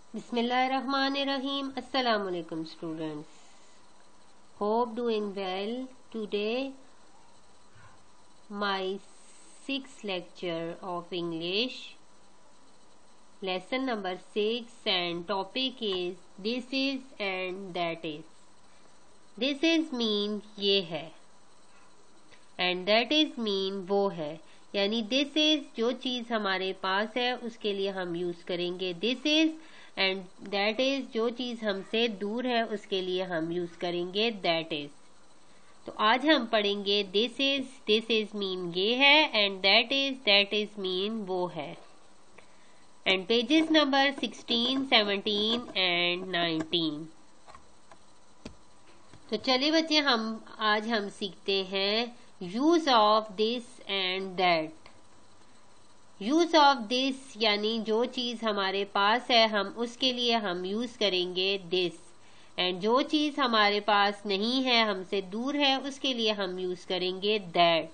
Bismillahirrahmanirrahim. Assalamu alaikum students. Hope doing well. Today my sixth lecture of English, lesson number 6, and topic is this is and that is. This is mean ये है and that is mean वो है, यानी this is जो चीज हमारे पास है उसके लिए हम यूज करेंगे this is, and that is जो चीज हमसे दूर है उसके लिए हम यूज करेंगे that is. तो आज हम पढ़ेंगे this is mean ये है एंड that is mean वो है. And pages number 16, 17 and 19. तो चलिए बच्चे आज हम सीखते हैं use of this and that. Use of this यानी जो चीज हमारे पास है हम उसके लिए हम यूज करेंगे दिस, एंड जो चीज हमारे पास नहीं है हमसे दूर है उसके लिए हम यूज करेंगे that.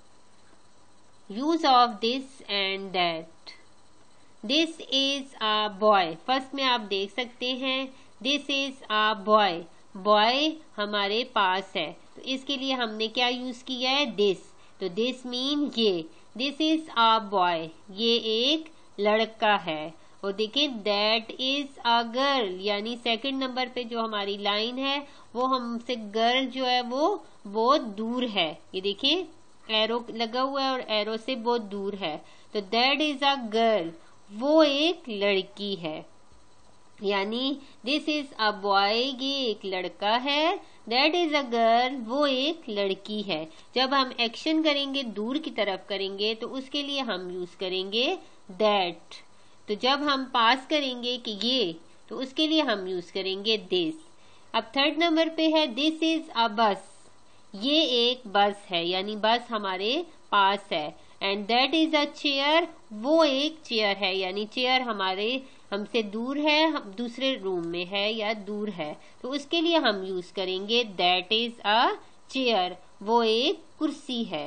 Use of this and that. This is a boy. First में आप देख सकते हैं this is a boy. Boy हमारे पास है तो इसके लिए हमने क्या यूज किया है दिस. तो दिस मीन ये. दिस इज अ बॉय, ये एक लड़का है. और देखिए दैट इज अ गर्ल, यानी सेकंड नंबर पे जो हमारी लाइन है वो हमसे गर्ल जो है वो बहुत दूर है. ये देखिए एरो लगा हुआ है और एरो से बहुत दूर है. तो दैट इज अ गर्ल, वो एक लड़की है. यानी दिस इज अ बॉय, ये एक लड़का है. दैट इज अ गर्ल, वो एक लड़की है. जब हम एक्शन करेंगे दूर की तरफ करेंगे तो उसके लिए हम यूज करेंगे दैट. तो जब हम पास करेंगे कि ये तो उसके लिए हम यूज करेंगे दिस. अब थर्ड नंबर पे है दिस इज अ बस. ये एक बस है यानी बस हमारे पास है. And that is a chair, वो एक चेयर है यानी चेयर हमसे दूर है, हम दूसरे रूम में है या दूर है तो उसके लिए हम यूज करेंगे दैट इज अ चेयर, वो एक कुर्सी है.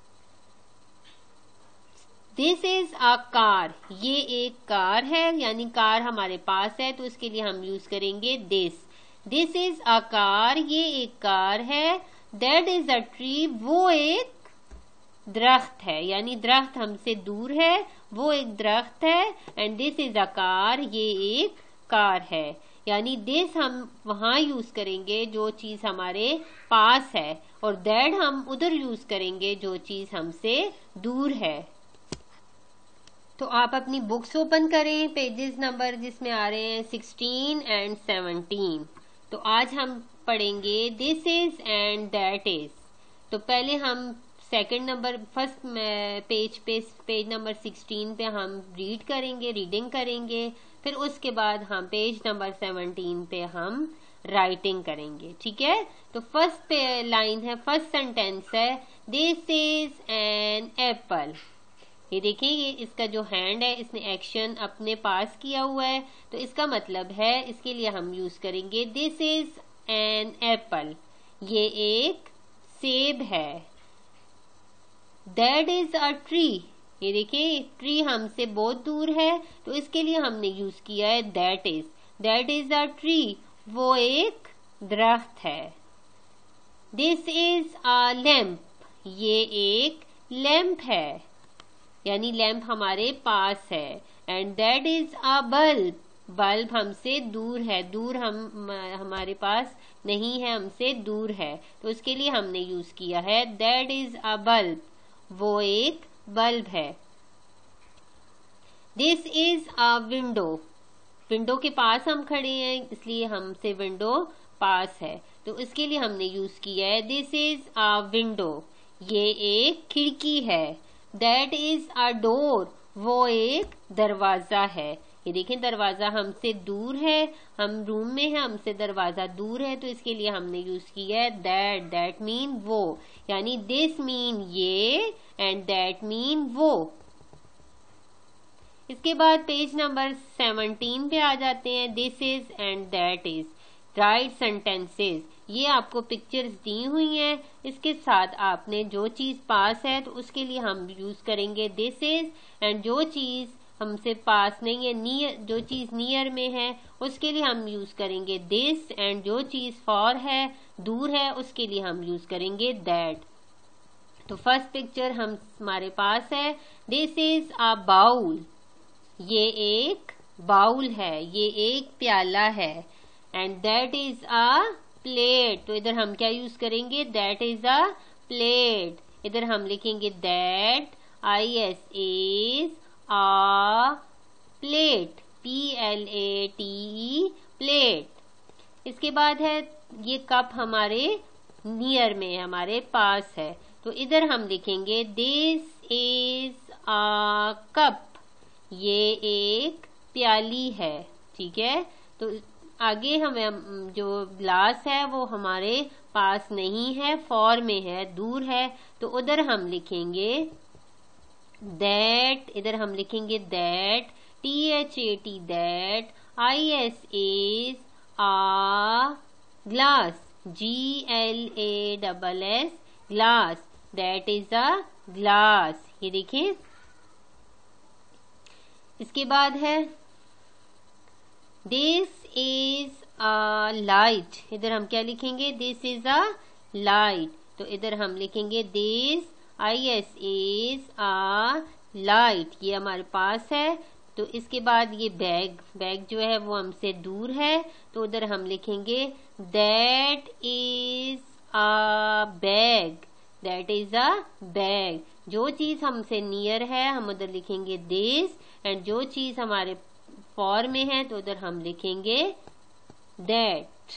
दिस इज अ कार, ये एक कार है यानी कार हमारे पास है तो उसके लिए हम यूज करेंगे this. This is a car, ये एक कार है. दैट इज अ ट्री, वो एक दरख्त है यानी दरख्त हमसे दूर है, वो एक दरख्त है. And this is a car, ये एक कार है. यानी दिस हम वहां यूज करेंगे जो चीज हमारे पास है और दैट हम उधर यूज करेंगे जो चीज हमसे दूर है. तो आप अपनी बुक्स ओपन करें, पेजेस नंबर जिसमें आ रहे हैं 16 एंड 17. तो आज हम पढ़ेंगे this is and that is. तो पहले हम second number first page number 16 पे हम रीडिंग करेंगे. फिर उसके बाद हम पेज नंबर 17 पे हम राइटिंग करेंगे. ठीक है. तो फर्स्ट पे लाइन है, फर्स्ट सेंटेंस है दिस इज एन एप्पल. ये देखिए ये इसका जो हैंड है इसने एक्शन अपने पास किया हुआ है तो इसका मतलब है इसके लिए हम यूज करेंगे दिस इज एन एप्पल, ये एक सेब है. दैट इज अ ट्री, ये देखिए ट्री हमसे बहुत दूर है तो इसके लिए हमने यूज किया है that is. That is a tree, वो एक दरख्त है. दिस इज अ लैम्प, ये एक लैम्प है यानी लैम्प हमारे पास है. And that is a bulb, bulb हमसे दूर है, दूर हमारे पास नहीं है, हमसे दूर है तो उसके लिए हमने यूज किया है दैट इज अ बल्ब, वो एक बल्ब है. This is a window, window के पास हम खड़े हैं इसलिए हमसे विंडो पास है तो इसके लिए हमने यूज किया है दिस इज अ विंडो, ये एक खिड़की है. दैट इज अ डोर, वो एक दरवाजा है. ये देखें दरवाजा हमसे दूर है, हम रूम में है, हमसे दरवाजा दूर है तो इसके लिए हमने यूज किया है दैट. दैट मीन वो, यानी दिस मीन ये एंड दैट मीन वो. इसके बाद पेज नंबर 17 पे आ जाते हैं this is and that is. Write sentences, ये आपको पिक्चर्स दी हुई हैं, इसके साथ आपने जो चीज पास है तो उसके लिए हम यूज करेंगे दिस इज, एंड जो चीज हमसे पास नहीं है, नियर, जो चीज नियर में है उसके लिए हम यूज करेंगे दिस, एंड जो चीज फॉर है, दूर है, उसके लिए हम यूज करेंगे दैट। तो फर्स्ट पिक्चर हमारे पास है, दिस इज अ बाउल, ये एक बाउल है, ये एक प्याला है, and that is a plate. तो इधर हम क्या यूज करेंगे, दैट इज अ प्लेट। इधर हम लिखेंगे that IS a plate, PLATE plate. इसके बाद है ये कप हमारे नियर में, हमारे पास है, तो इधर हम लिखेंगे दिस इज आ कप, ये एक प्याली है। ठीक है, तो आगे हमें जो ग्लास है वो हमारे पास नहीं है, फॉर में है, दूर है, तो उधर हम लिखेंगे दैट। इधर हम लिखेंगे that THAT that IS a glass, GLASS glass, that is a glass. ये देखिए, इसके बाद है दिस इज अ लाइट। इधर हम क्या लिखेंगे, दिस इज अ लाइट, तो इधर हम लिखेंगे दिस IS आ लाइट, ये हमारे पास है। तो इसके बाद ये बैग, बैग जो है वो हमसे दूर है, तो उधर हम लिखेंगे that is a bag, that is a bag. जो चीज हमसे नियर है हम उधर लिखेंगे दिस, एंड जो चीज हमारे फॉर में है तो उधर हम लिखेंगे दैट।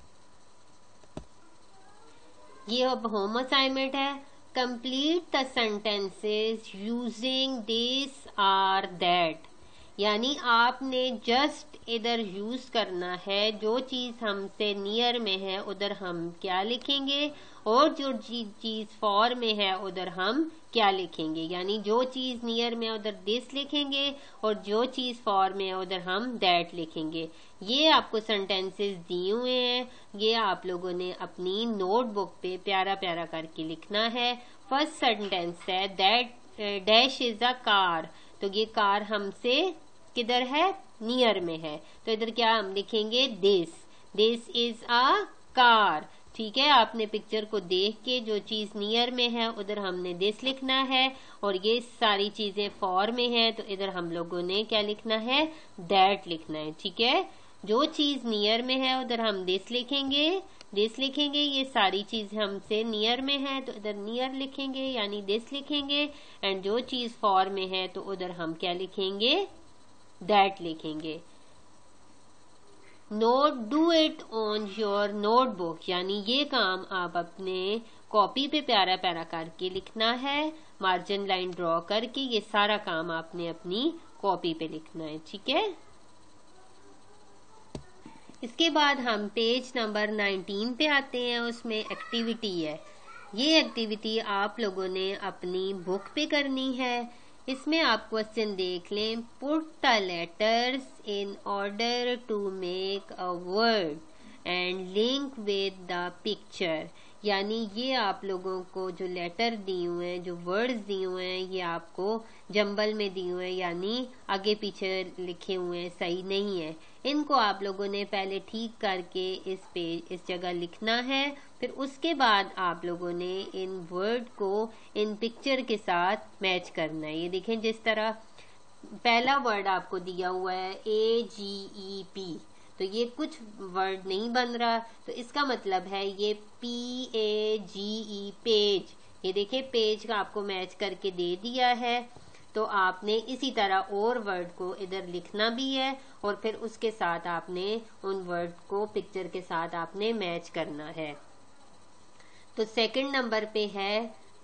ये अब होम असाइनमेंट है, complete the sentences using this or that, यानी आपने जस्ट इधर यूज करना है, जो चीज हमसे नियर में है उधर हम क्या लिखेंगे, और जो चीज फॉर में है उधर हम क्या लिखेंगे। यानी जो चीज नियर में है उधर दिस लिखेंगे, और जो चीज फॉर में है उधर हम दैट लिखेंगे। ये आपको सेंटेंसेस दिए हुए हैं, ये आप लोगों ने अपनी नोटबुक पे प्यारा प्यारा करके लिखना है। फर्स्ट सेंटेंस है that dash is a car, तो ये कार हमसे किधर है, नियर में है, तो इधर क्या हम लिखेंगे this, this is a car. ठीक है, आपने पिक्चर को देख के जो चीज नियर में है उधर हमने दिस लिखना है, और ये सारी चीजें फॉर में है तो इधर हम लोगों ने क्या लिखना है, दैट लिखना है। ठीक है, जो चीज नियर में है उधर हम दिस लिखेंगे, दिस लिखेंगे, ये सारी चीज हमसे नियर में है तो इधर नियर लिखेंगे यानी दिस लिखेंगे, एंड जो चीज फॉर में है तो उधर हम क्या लिखेंगे, दैट लिखेंगे। Note do it on your notebook, यानी ये काम आप अपने कॉपी पे प्यारा प्यारा करके लिखना है, मार्जिन लाइन ड्रॉ करके, ये सारा काम आपने अपनी कॉपी पे लिखना है। ठीक है, इसके बाद हम पेज नंबर 19 पे आते हैं, उसमें एक्टिविटी है। ये एक्टिविटी आप लोगों ने अपनी बुक पे करनी है। इसमें आप क्वेश्चन देख लें, put the letters in order to make a word and link with the picture, यानी ये आप लोगों को जो लेटर दिए हुए हैं, जो वर्ड्स दिए हुए हैं, ये आपको जंबल में दिए हुए हैं, यानी आगे पीछे लिखे हुए हैं, सही नहीं है। इनको आप लोगों ने पहले ठीक करके इस जगह लिखना है, फिर उसके बाद आप लोगों ने इन वर्ड को इन पिक्चर के साथ मैच करना है। ये देखें, जिस तरह पहला वर्ड आपको दिया हुआ है AGEP, तो ये कुछ वर्ड नहीं बन रहा, तो इसका मतलब है ये PAGE पेज। ये देखिए, पेज का आपको मैच करके दे दिया है, तो आपने इसी तरह और वर्ड को इधर लिखना भी है, और फिर उसके साथ आपने उन वर्ड को पिक्चर के साथ आपने मैच करना है। तो सेकंड नंबर पे है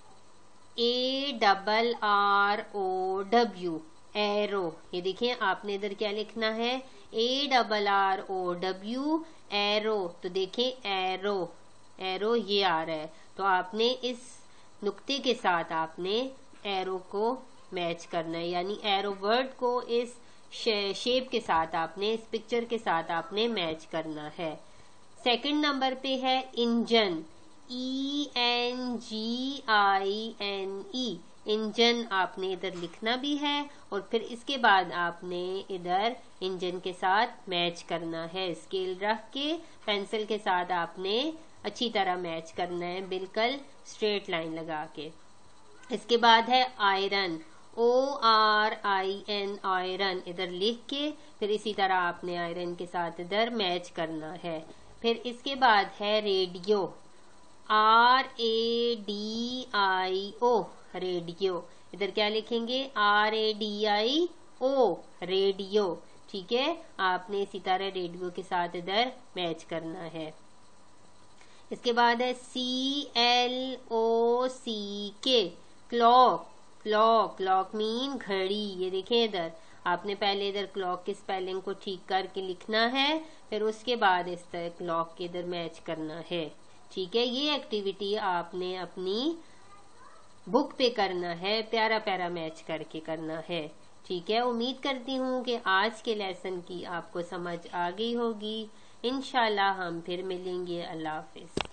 ARROW एरो। ये देखिए, आपने इधर क्या लिखना है, ARROW एरो, तो देखें एरो, एरो ये आ रहा है, तो आपने इस नुक्ते के साथ आपने एरो को मैच करना है, यानी एरो वर्ड को इस शेप के साथ आपने, इस पिक्चर के साथ आपने मैच करना है। सेकंड नंबर पे है इंजन, ENGINE, इंजन आपने इधर लिखना भी है और फिर इसके बाद आपने इधर इंजन के साथ मैच करना है। स्केल रख के पेंसिल के साथ आपने अच्छी तरह मैच करना है, बिल्कुल स्ट्रेट लाइन लगा के। इसके बाद है आयरन, ORIN, आयरन इधर लिख के फिर इसी तरह आपने आयरन के साथ इधर मैच करना है। फिर इसके बाद है रेडियो, RADIO, रेडियो। इधर क्या लिखेंगे? RADIO, radio. ठीक है, आपने इसी तरह रेडियो के साथ इधर मैच करना है। इसके बाद है CLOCK, क्लॉक। क्लॉक मीन घड़ी। ये देखिए इधर आपने पहले इधर क्लॉक की स्पेलिंग को ठीक करके लिखना है, फिर उसके बाद इस तरह क्लॉक के इधर मैच करना है। ठीक है, ये एक्टिविटी आपने अपनी बुक पे करना है, प्यारा प्यारा मैच करके करना है। ठीक है, उम्मीद करती हूँ कि आज के लेसन की आपको समझ आ गई होगी। इंशाल्लाह हम फिर मिलेंगे। अल्लाह हाफिज।